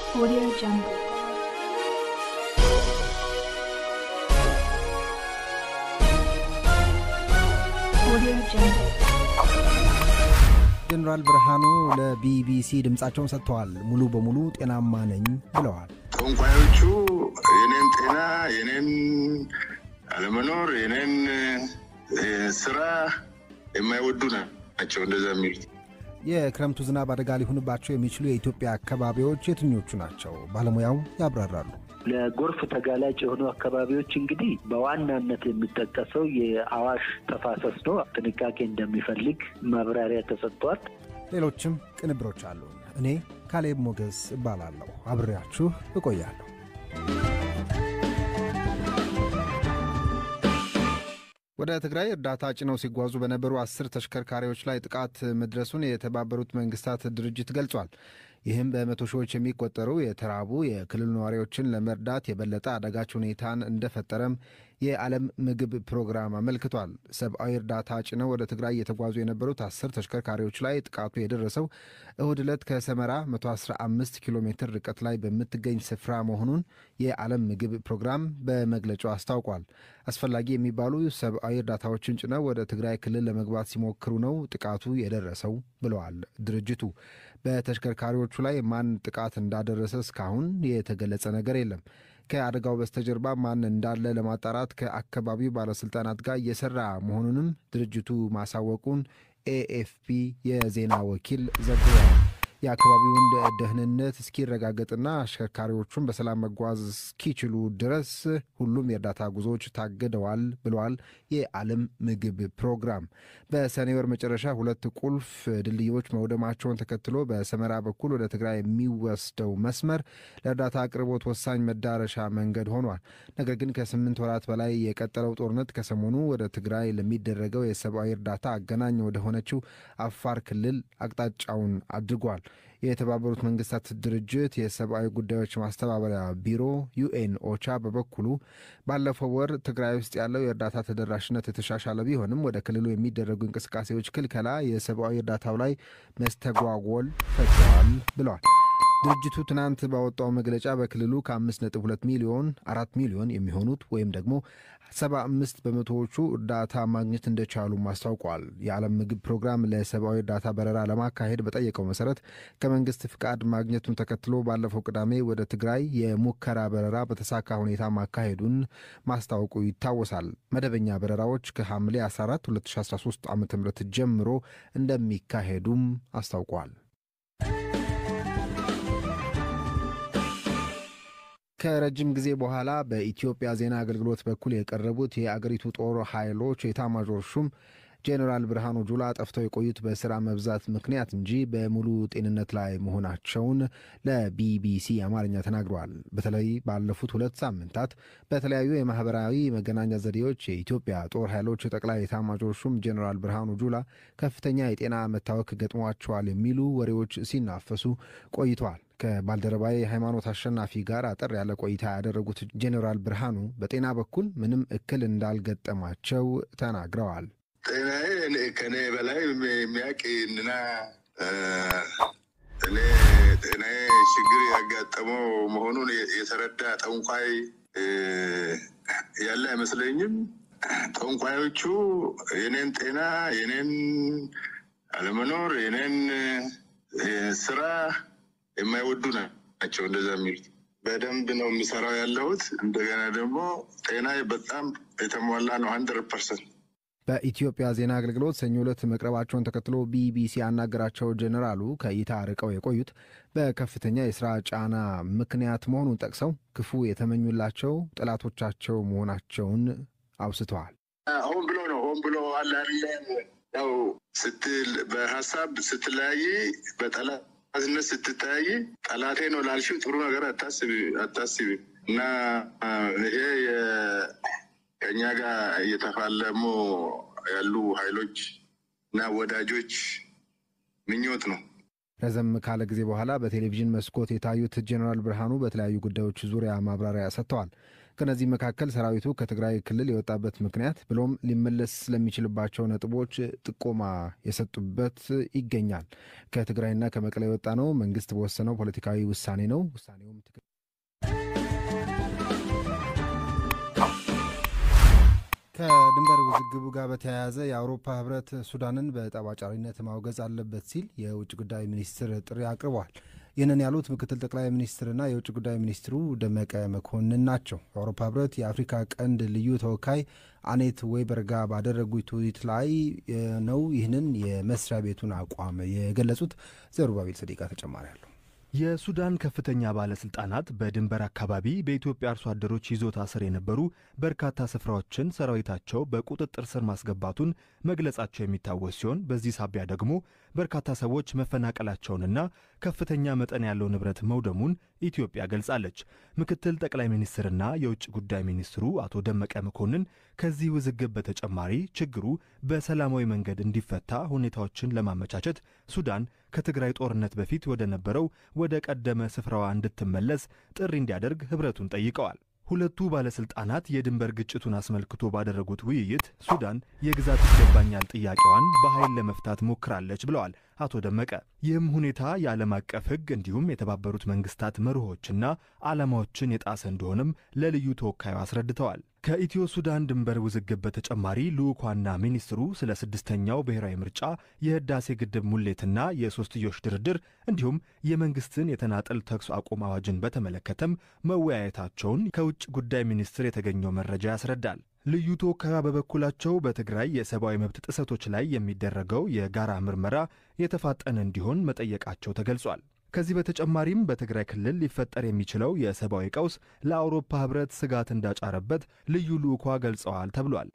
Audio Jungle. Audio Jungle. ጀነራል ብርሃኑ ለቢቢሲ ድምጻቸውን ሰጥተዋል። ሙሉ በሙሉ ጤናማ ነኝ ብለዋል። ጠንቋዮቹ የኔን ጤና የኔን አለመኖር የኔን ስራ የማይወዱ ናቸው እንደዛ የሚሉት። የክረምቱ ዝናብ አደጋ ሊሆንባቸው የሚችሉ የኢትዮጵያ አካባቢዎች የትኞቹ ናቸው? ባለሙያው ያብራራሉ። ለጎርፍ ተጋላጭ የሆኑ አካባቢዎች እንግዲህ በዋናነት የሚጠቀሰው የአዋሽ ተፋሰስ ነው። ጥንቃቄ እንደሚፈልግ ማብራሪያ ተሰጥቷል። ሌሎችም ቅንብሮች አሉ። እኔ ካሌብ ሞገስ እባላለሁ። አብሬያችሁ እቆያለሁ። ወደ ትግራይ እርዳታ ጭነው ሲጓዙ በነበሩ 10 ተሽከርካሪዎች ላይ ጥቃት መድረሱን የተባበሩት መንግስታት ድርጅት ገልጿል። ይህም በመቶ ሺዎች የሚቆጠሩ የተራቡ የክልል ነዋሪዎችን ለመርዳት የበለጠ አደጋች ሁኔታን እንደፈጠረም የዓለም ምግብ ፕሮግራም አመልክቷል። ሰብአዊ እርዳታ ጭነው ወደ ትግራይ የተጓዙ የነበሩት 10 ተሽከርካሪዎች ላይ ጥቃቱ የደረሰው እሁድ ዕለት ከሰመራ 115 ኪሎ ሜትር ርቀት ላይ በምትገኝ ስፍራ መሆኑን የዓለም ምግብ ፕሮግራም በመግለጫው አስታውቋል። አስፈላጊ የሚባሉ ሰብአዊ እርዳታዎችን ጭነው ወደ ትግራይ ክልል ለመግባት ሲሞክሩ ነው ጥቃቱ የደረሰው ብለዋል ድርጅቱ። በተሽከርካሪዎቹ ላይ ማን ጥቃት እንዳደረሰ እስካሁን የተገለጸ ነገር የለም። ከአደጋው በስተጀርባ ማን እንዳለ ለማጣራት ከአካባቢው ባለስልጣናት ጋር እየሰራ መሆኑንም ድርጅቱ ማሳወቁን ኤኤፍፒ የዜና ወኪል ዘግቧል። የአካባቢውን ደህንነት እስኪረጋገጥና አሽከርካሪዎቹን በሰላም መጓዝ እስኪችሉ ድረስ ሁሉም የእርዳታ ጉዞዎች ታገደዋል ብለዋል የዓለም ምግብ ፕሮግራም። በሰኔ ወር መጨረሻ 2 ቁልፍ ድልድዮች መውደማቸውን ተከትሎ በሰመራ በኩል ወደ ትግራይ የሚወስደው መስመር ለእርዳታ አቅርቦት ወሳኝ መዳረሻ መንገድ ሆኗል። ነገር ግን ከ8 ወራት በላይ የቀጠለው ጦርነት ከሰሞኑ ወደ ትግራይ ለሚደረገው የሰብአዊ እርዳታ አገናኝ ወደ ሆነችው አፋር ክልል አቅጣጫውን አድርጓል። የተባበሩት መንግስታት ድርጅት የሰብአዊ ጉዳዮች ማስተባበሪያ ቢሮ ዩኤን ኦቻ በበኩሉ ባለፈው ወር ትግራይ ውስጥ ያለው የእርዳታ ተደራሽነት የተሻሻለ ቢሆንም ወደ ክልሉ የሚደረጉ እንቅስቃሴዎች ክልከላ የሰብአዊ እርዳታው ላይ መስተጓጎል ፈጥሯል ብለዋል። ድርጅቱ ትናንት ባወጣው መግለጫ በክልሉ ከ5.2 ሚሊዮን 4 ሚሊዮን የሚሆኑት ወይም ደግሞ 75 በመቶዎቹ እርዳታ ማግኘት እንደቻሉ ማስታውቋል። የዓለም ምግብ ፕሮግራም ለሰብአዊ እርዳታ በረራ ለማካሄድ በጠየቀው መሰረት ከመንግስት ፍቃድ ማግኘቱን ተከትሎ ባለፈው ቅዳሜ ወደ ትግራይ የሙከራ በረራ በተሳካ ሁኔታ ማካሄዱን ማስታወቁ ይታወሳል። መደበኛ በረራዎች ከሐምሌ 14 2013 ዓ.ም ጀምሮ እንደሚካሄዱም አስታውቋል። ከረጅም ጊዜ በኋላ በኢትዮጵያ ዜና አገልግሎት በኩል የቀረቡት የአገሪቱ ጦር ኃይሎች ኤታማዦር ሹም ጀነራል ብርሃኑ ጁላ ጠፍተው የቆዩት በስራ መብዛት ምክንያት እንጂ በሙሉ ጤንነት ላይ መሆናቸውን ለቢቢሲ አማርኛ ተናግረዋል። በተለይ ባለፉት 2 ሳምንታት በተለያዩ የማህበራዊ መገናኛ ዘዴዎች የኢትዮጵያ ጦር ኃይሎች ጠቅላይ ኤታማዦር ሹም ጀነራል ብርሃኑ ጁላ ከፍተኛ የጤና መታወክ ገጥሟቸዋል የሚሉ ወሬዎች ሲናፈሱ ቆይተዋል። ከባልደረባዬ ሃይማኖት አሸናፊ ጋር አጠር ያለ ቆይታ ያደረጉት ጀነራል ብርሃኑ በጤና በኩል ምንም እክል እንዳልገጠማቸው ተናግረዋል። ከኔ በላይ የሚያውቅና ጤናዬ ችግር ያጋጠመው መሆኑን የተረዳ ጠንቋይ ያለ አይመስለኝም። ጠንቋዮቹ የኔን ጤና የኔን አለመኖር የኔን ስራ የማይወዱ ናቸው እንደዛ የሚሉት። በደንብ ነው የሚሰራው ያለሁት። እንደገና ደግሞ ጤናዬ በጣም የተሟላ ነው 100%። በኢትዮጵያ ዜና አገልግሎት ሰኞ ዕለት መቅረባቸውን ተከትሎ ቢቢሲ ያናገራቸው ጀነራሉ ከእይታ ርቀው የቆዩት በከፍተኛ የሥራ ጫና ምክንያት መሆኑን ጠቅሰው ክፉ የተመኙላቸው ጠላቶቻቸው መሆናቸውን አውስተዋል። ሆን ብሎ አለ ያው በሐሳብ ስትለያይ በጠላትነት ስትታይ ጠላቴ ነው ላልሽው ጥሩ ነገር አታስቢ እና ይሄ ከኛ ጋር እየተፋለሙ ያሉ ኃይሎች እና ወዳጆች ምኞት ነው። ረዘም ካለ ጊዜ በኋላ በቴሌቪዥን መስኮት የታዩት ጀነራል ብርሃኑ በተለያዩ ጉዳዮች ዙሪያ ማብራሪያ ሰጥተዋል። ከነዚህ መካከል ሰራዊቱ ከትግራይ ክልል የወጣበት ምክንያት ብሎም ሊመለስ ስለሚችልባቸው ነጥቦች ጥቆማ የሰጡበት ይገኛል። ከትግራይና ከመቀሌ የወጣ ነው መንግስት በወሰነው ፖለቲካዊ ውሳኔ ነው። ውሳኔውም ከድንበር ውዝግቡ ጋር በተያያዘ የአውሮፓ ህብረት ሱዳንን በጠባጫሪነት ማውገዝ አለበት ሲል የውጭ ጉዳይ ሚኒስትር ጥሪ አቅርቧል። ይህንን ያሉት ምክትል ጠቅላይ ሚኒስትርና የውጭ ጉዳይ ሚኒስትሩ ደመቀ መኮንን ናቸው። የአውሮፓ ህብረት የአፍሪካ ቀንድ ልዩ ተወካይ አኔት ዌበር ጋር ባደረጉት ውይይት ላይ ነው ይህንን የመስሪያ ቤቱን አቋም የገለጹት። ዘሩባቤል ሰዲቃ ተጨማሪ አለው። የሱዳን ከፍተኛ ባለስልጣናት በድንበር አካባቢ በኢትዮጵያ አርሶ አደሮች ይዞታ ስር የነበሩ በርካታ ስፍራዎችን ሰራዊታቸው በቁጥጥር ስር ማስገባቱን መግለጻቸው የሚታወስ ሲሆን በዚህ ሳቢያ ደግሞ በርካታ ሰዎች መፈናቀላቸውንና ከፍተኛ መጠን ያለው ንብረት መውደሙን ኢትዮጵያ ገልጻለች። ምክትል ጠቅላይ ሚኒስትርና የውጭ ጉዳይ ሚኒስትሩ አቶ ደመቀ መኮንን ከዚህ ውዝግብ በተጨማሪ ችግሩ በሰላማዊ መንገድ እንዲፈታ ሁኔታዎችን ለማመቻቸት ሱዳን ከትግራይ ጦርነት በፊት ወደ ነበረው ወደ ቀደመ ስፍራዋ እንድትመለስ ጥሪ እንዲያደርግ ህብረቱን ጠይቀዋል። ሁለቱ ባለስልጣናት የድንበር ግጭቱን አስመልክቶ ባደረጉት ውይይት ሱዳን የግዛት ይገባኛል ጥያቄዋን በኃይል ለመፍታት ሞክራለች ብለዋል አቶ ደመቀ። ይህም ሁኔታ የዓለም አቀፍ ህግ እንዲሁም የተባበሩት መንግስታት መርሆችና ዓላማዎችን የጣሰ እንደሆነም ለልዩ ተወካዩ አስረድተዋል። ከኢትዮ ሱዳን ድንበር ውዝግብ በተጨማሪ ልዑካንና ሚኒስትሩ ስለ ስድስተኛው ብሔራዊ ምርጫ፣ የህዳሴ ግድብ ሙሌትና የሶስትዮሽ ድርድር እንዲሁም የመንግስትን የተናጠል ተኩስ አቁም አዋጅን በተመለከተም መወያየታቸውን ከውጭ ጉዳይ ሚኒስቴር የተገኘው መረጃ ያስረዳል። ልዩ ተወካዩ በበኩላቸው በትግራይ የሰብአዊ መብት ጥሰቶች ላይ የሚደረገው የጋራ ምርመራ የተፋጠነ እንዲሆን መጠየቃቸው ተገልጿል። ከዚህ በተጨማሪም በትግራይ ክልል ሊፈጠር የሚችለው የሰብአዊ ቀውስ ለአውሮፓ ህብረት ስጋት እንዳጫረበት ልዩ ልዑኳ ገልጸዋል ተብሏል።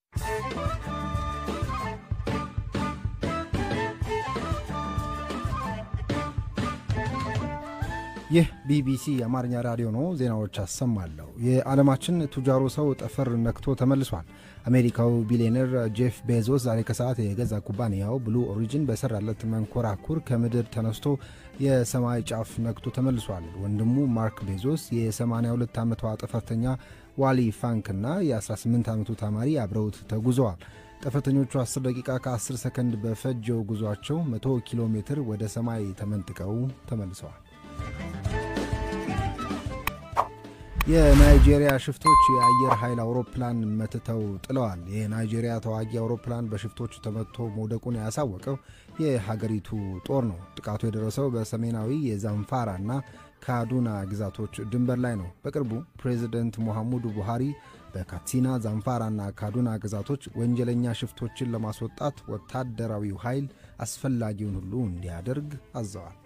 ይህ ቢቢሲ የአማርኛ ራዲዮ ነው። ዜናዎች አሰማለሁ። የዓለማችን ቱጃሩ ሰው ጠፈር ነክቶ ተመልሷል። አሜሪካው ቢሊዮነር ጄፍ ቤዞስ ዛሬ ከሰዓት የገዛ ኩባንያው ብሉ ኦሪጂን በሰራለት መንኮራኩር ከምድር ተነስቶ የሰማይ ጫፍ ነክቶ ተመልሷል። ወንድሙ ማርክ ቤዞስ የ82 ዓመቷ ጠፈርተኛ ዋሊ ፋንክና የ18 ዓመቱ ተማሪ አብረውት ተጉዘዋል። ጠፈርተኞቹ 10 ደቂቃ ከ10 ሰከንድ በፈጀው ጉዟቸው 100 ኪሎ ሜትር ወደ ሰማይ ተመንጥቀው ተመልሰዋል። የናይጄሪያ ሽፍቶች የአየር ኃይል አውሮፕላን መትተው ጥለዋል። የናይጄሪያ ተዋጊ አውሮፕላን በሽፍቶቹ ተመትቶ መውደቁን ያሳወቀው የሀገሪቱ ጦር ነው። ጥቃቱ የደረሰው በሰሜናዊ የዛንፋራና ካዱና ግዛቶች ድንበር ላይ ነው። በቅርቡ ፕሬዚደንት ሙሐመዱ ቡሃሪ በካቲና ዛንፋራና ካዱና ግዛቶች ወንጀለኛ ሽፍቶችን ለማስወጣት ወታደራዊው ኃይል አስፈላጊውን ሁሉ እንዲያደርግ አዘዋል።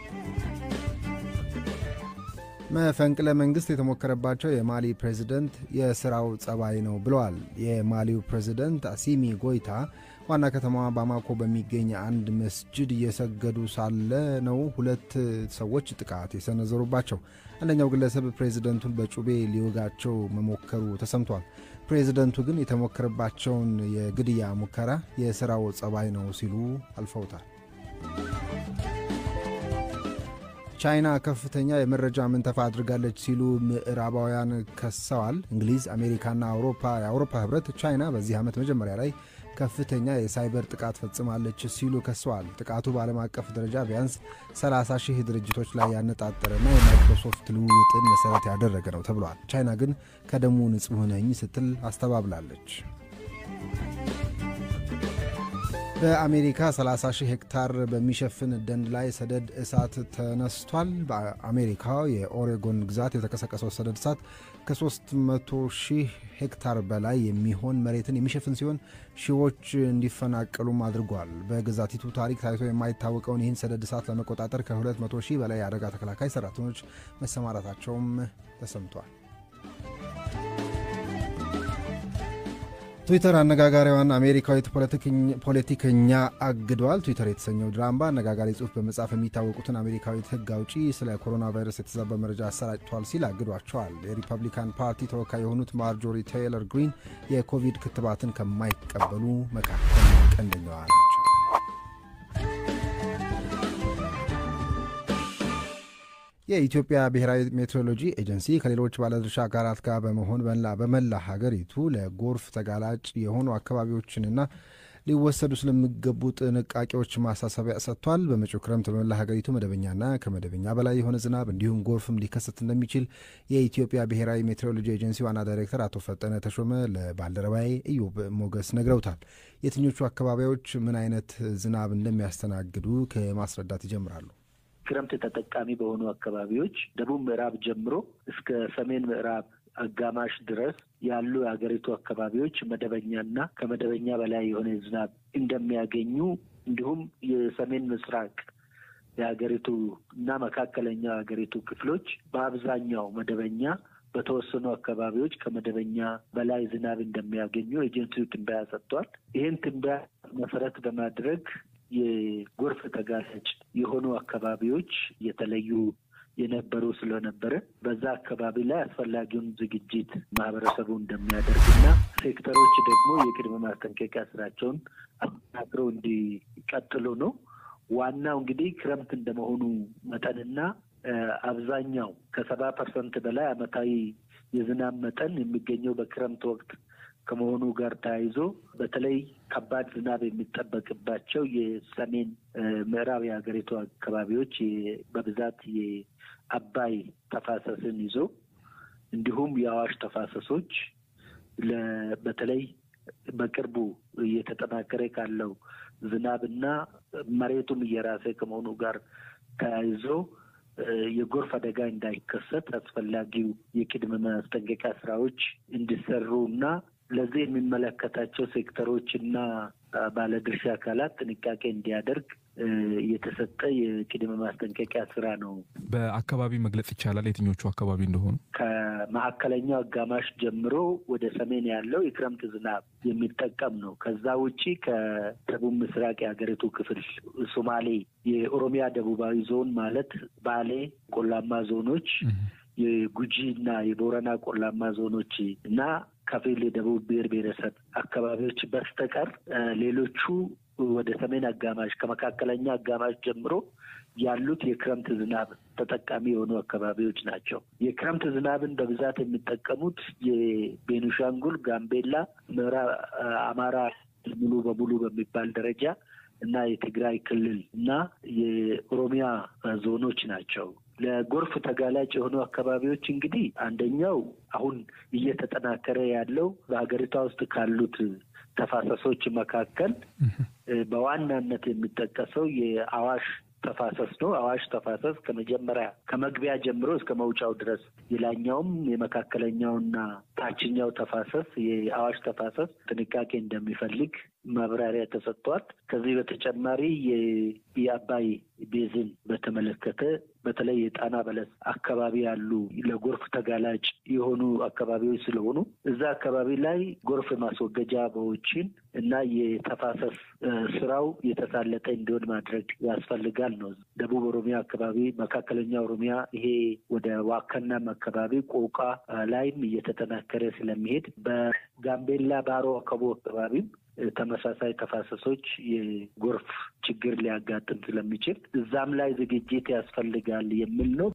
መፈንቅለ መንግስት የተሞከረባቸው የማሊ ፕሬዚደንት የስራው ጸባይ ነው ብለዋል። የማሊው ፕሬዚደንት አሲሚ ጎይታ ዋና ከተማዋ ባማኮ በሚገኝ አንድ መስጂድ እየሰገዱ ሳለ ነው ሁለት ሰዎች ጥቃት የሰነዘሩባቸው። አንደኛው ግለሰብ ፕሬዚደንቱን በጩቤ ሊወጋቸው መሞከሩ ተሰምቷል። ፕሬዚደንቱ ግን የተሞከረባቸውን የግድያ ሙከራ የስራው ጸባይ ነው ሲሉ አልፈውታል። ቻይና ከፍተኛ የመረጃ ምንተፋ አድርጋለች ሲሉ ምዕራባውያን ከሰዋል። እንግሊዝ፣ አሜሪካና የአውሮፓ ህብረት ቻይና በዚህ ዓመት መጀመሪያ ላይ ከፍተኛ የሳይበር ጥቃት ፈጽማለች ሲሉ ከሰዋል። ጥቃቱ በዓለም አቀፍ ደረጃ ቢያንስ 30,000 ድርጅቶች ላይ ያነጣጠረና የማይክሮሶፍት ልውውጥን መሰረት ያደረገ ነው ተብሏል። ቻይና ግን ከደሙ ንጹህ ነኝ ስትል አስተባብላለች። በአሜሪካ 30,000 ሄክታር በሚሸፍን ደን ላይ ሰደድ እሳት ተነስቷል። በአሜሪካ የኦሬጎን ግዛት የተቀሰቀሰው ሰደድ እሳት ከ300,000 ሄክታር በላይ የሚሆን መሬትን የሚሸፍን ሲሆን ሺዎች እንዲፈናቀሉም አድርጓል። በግዛቲቱ ታሪክ ታይቶ የማይታወቀውን ይህን ሰደድ እሳት ለመቆጣጠር ከ200,000 በላይ የአደጋ ተከላካይ ሰራተኞች መሰማራታቸውም ተሰምቷል። ትዊተር አነጋጋሪዋን አሜሪካዊት ፖለቲከኛ አግዷል። ትዊተር የተሰኘው ድራማ አነጋጋሪ ጽሑፍ በመጻፍ የሚታወቁትን አሜሪካዊት ሕግ አውጪ ስለ ኮሮና ቫይረስ የተዛባ መረጃ አሰራጭቷል ሲል አግዷቸዋል። የሪፐብሊካን ፓርቲ ተወካይ የሆኑት ማርጆሪ ቴይለር ግሪን የኮቪድ ክትባትን ከማይቀበሉ መካከል ቀንደኛዋ ናቸው። የኢትዮጵያ ብሔራዊ ሜትሮሎጂ ኤጀንሲ ከሌሎች ባለድርሻ አካላት ጋር በመሆን በመላ ሀገሪቱ ለጎርፍ ተጋላጭ የሆኑ አካባቢዎችንና ሊወሰዱ ስለሚገቡ ጥንቃቄዎች ማሳሰቢያ ሰጥቷል። በመጪው ክረምት በመላ ሀገሪቱ መደበኛና ከመደበኛ በላይ የሆነ ዝናብ እንዲሁም ጎርፍም ሊከሰት እንደሚችል የኢትዮጵያ ብሔራዊ ሜትሮሎጂ ኤጀንሲ ዋና ዳይሬክተር አቶ ፈጠነ ተሾመ ለባልደረባዬ ኢዮብ ሞገስ ነግረውታል። የትኞቹ አካባቢዎች ምን አይነት ዝናብ እንደሚያስተናግዱ ከማስረዳት ይጀምራሉ። ክረምት ተጠቃሚ በሆኑ አካባቢዎች ደቡብ ምዕራብ ጀምሮ እስከ ሰሜን ምዕራብ አጋማሽ ድረስ ያሉ የሀገሪቱ አካባቢዎች መደበኛና ከመደበኛ በላይ የሆነ ዝናብ እንደሚያገኙ እንዲሁም የሰሜን ምስራቅ የሀገሪቱ እና መካከለኛ የሀገሪቱ ክፍሎች በአብዛኛው መደበኛ በተወሰኑ አካባቢዎች ከመደበኛ በላይ ዝናብ እንደሚያገኙ ኤጀንሲው ትንበያ ሰጥቷል። ይህን ትንበያ መሰረት በማድረግ የጎርፍ ተጋላጭ የሆኑ አካባቢዎች የተለዩ የነበሩ ስለነበረ በዛ አካባቢ ላይ አስፈላጊውን ዝግጅት ማህበረሰቡ እንደሚያደርግና ሴክተሮች ደግሞ የቅድመ ማስጠንቀቂያ ስራቸውን አጠናክረው እንዲቀጥሉ ነው። ዋናው እንግዲህ ክረምት እንደመሆኑ መጠንና አብዛኛው ከ70% በላይ ዓመታዊ የዝናብ መጠን የሚገኘው በክረምት ወቅት ከመሆኑ ጋር ተያይዞ በተለይ ከባድ ዝናብ የሚጠበቅባቸው የሰሜን ምዕራብ የሀገሪቱ አካባቢዎች በብዛት የአባይ ተፋሰስን ይዞ እንዲሁም የአዋሽ ተፋሰሶች በተለይ በቅርቡ እየተጠናከረ ካለው ዝናብና መሬቱም እየራሰ ከመሆኑ ጋር ተያይዞ የጎርፍ አደጋ እንዳይከሰት አስፈላጊው የቅድመ ማስጠንቀቂያ ስራዎች እንዲሰሩና ለዚህ የሚመለከታቸው ሴክተሮችና ባለድርሻ አካላት ጥንቃቄ እንዲያደርግ የተሰጠ የቅድመ ማስጠንቀቂያ ስራ ነው። በአካባቢ መግለጽ ይቻላል የትኞቹ አካባቢ እንደሆኑ? ከመካከለኛው አጋማሽ ጀምሮ ወደ ሰሜን ያለው የክረምት ዝናብ የሚጠቀም ነው። ከዛ ውጪ ከደቡብ ምስራቅ የሀገሪቱ ክፍል ሶማሌ፣ የኦሮሚያ ደቡባዊ ዞን ማለት ባሌ ቆላማ ዞኖች፣ የጉጂ እና የቦረና ቆላማ ዞኖች እና ከፊል የደቡብ ብሔር ብሔረሰብ አካባቢዎች በስተቀር ሌሎቹ ወደ ሰሜን አጋማሽ ከመካከለኛ አጋማሽ ጀምሮ ያሉት የክረምት ዝናብ ተጠቃሚ የሆኑ አካባቢዎች ናቸው። የክረምት ዝናብን በብዛት የሚጠቀሙት የቤኒሻንጉል፣ ጋምቤላ፣ ምዕራብ አማራ ሙሉ በሙሉ በሚባል ደረጃ እና የትግራይ ክልል እና የኦሮሚያ ዞኖች ናቸው። ለጎርፍ ተጋላጭ የሆኑ አካባቢዎች እንግዲህ አንደኛው አሁን እየተጠናከረ ያለው በሀገሪቷ ውስጥ ካሉት ተፋሰሶች መካከል በዋናነት የሚጠቀሰው የአዋሽ ተፋሰስ ነው። አዋሽ ተፋሰስ ከመግቢያ ጀምሮ እስከ መውጫው ድረስ የላኛውም የመካከለኛውና ታችኛው ተፋሰስ የአዋሽ ተፋሰስ ጥንቃቄ እንደሚፈልግ ማብራሪያ ተሰጥቷል። ከዚህ በተጨማሪ የአባይ ቤዝን በተመለከተ በተለይ የጣና በለስ አካባቢ ያሉ ለጎርፍ ተጋላጭ የሆኑ አካባቢዎች ስለሆኑ እዛ አካባቢ ላይ ጎርፍ ማስወገጃ ቦዮችን እና የተፋሰስ ስራው የተሳለጠ እንዲሆን ማድረግ ያስፈልጋል ነው። ደቡብ ኦሮሚያ አካባቢ፣ መካከለኛ ኦሮሚያ ይሄ ወደ ዋከናም አካባቢ ቆቃ ላይም እየተጠናከረ ስለሚሄድ በጋምቤላ ባሮ አካቦ አካባቢም ተመሳሳይ ተፋሰሶች የጎርፍ ችግር ሊያጋጥም ስለሚችል እዛም ላይ ዝግጅት ያስፈልጋል የሚል ነው።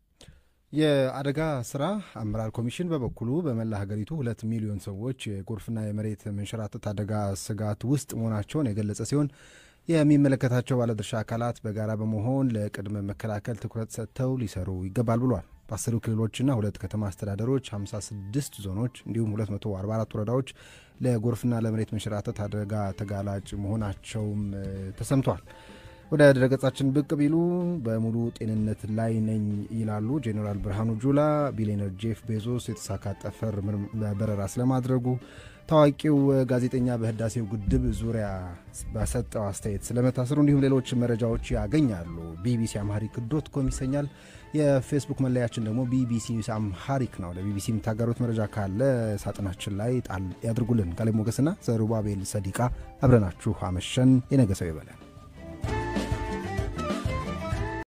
የአደጋ ስራ አመራር ኮሚሽን በበኩሉ በመላ ሀገሪቱ 2 ሚሊዮን ሰዎች የጎርፍና የመሬት መንሸራተት አደጋ ስጋት ውስጥ መሆናቸውን የገለጸ ሲሆን የሚመለከታቸው ባለድርሻ አካላት በጋራ በመሆን ለቅድመ መከላከል ትኩረት ሰጥተው ሊሰሩ ይገባል ብሏል። በ10 ክልሎችና 2 ከተማ አስተዳደሮች 56 ዞኖች እንዲሁም 244 ወረዳዎች ለጎርፍና ለመሬት መንሸራተት አደጋ ተጋላጭ መሆናቸውም ተሰምቷል። ወደ ድረገጻችን ብቅ ቢሉ በሙሉ ጤንነት ላይ ነኝ ይላሉ ጄኔራል ብርሃኑ ጁላ። ቢሊዮነር ጄፍ ቤዞስ የተሳካ ጠፈር በረራ ስለማድረጉ፣ ታዋቂው ጋዜጠኛ በህዳሴው ግድብ ዙሪያ በሰጠው አስተያየት ስለመታሰሩ እንዲሁም ሌሎች መረጃዎች ያገኛሉ። ቢቢሲ አምሃሪክ .com ይሰኛል። የፌስቡክ መለያችን ደግሞ ቢቢሲ አምሃሪክ ነው። ለቢቢሲ የምታጋሩት መረጃ ካለ ሳጥናችን ላይ ጣል ያድርጉልን። ካሌብ ሞገስና ዘሩባቤል ሰዲቃ አብረናችሁ አመሸን። የነገ ሰው ይበለን።